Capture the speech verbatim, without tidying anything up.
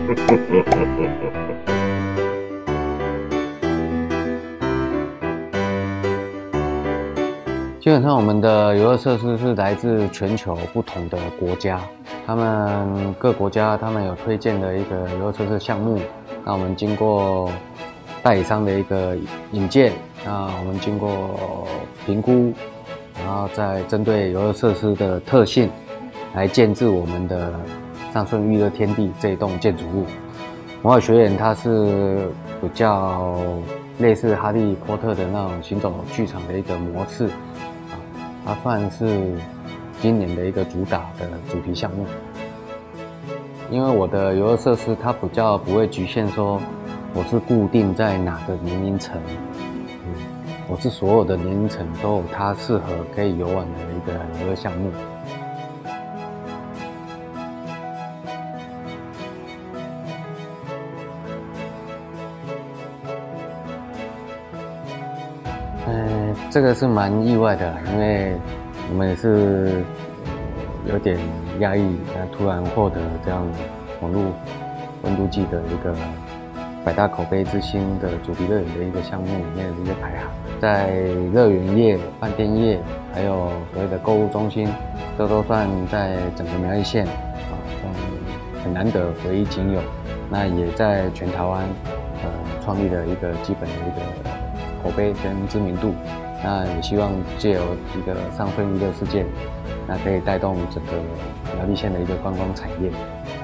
基本上，我们的游乐设施是来自全球不同的国家，他们各国家他们有推荐的一个游乐设施项目，那我们经过代理商的一个引荐，那我们经过评估，然后再针对游乐设施的特性来建制我们的上顺娱乐天地这一栋建筑物。魔法学院它是比较类似哈利波特的那种行走剧场的一个模式，啊，它算是今年的一个主打的主题项目。因为我的游乐设施它比较不会局限说我是固定在哪个年龄层，嗯，我是所有的年龄层都有它适合可以游玩的一个游乐项目。嗯，这个是蛮意外的，因为我们也是有点压抑，突然获得这样网络温度计的一个百大口碑之星的主题乐园的一个项目里面的一个排行，在乐园业、饭店业，还有所谓的购物中心，这都算在整个苗栗县啊，算很难得唯一仅有。那也在全台湾呃创立了一个基本的一个口碑跟知名度，那也希望借由一个上顺娱乐事件，那可以带动整个苗栗县的一个观光产业。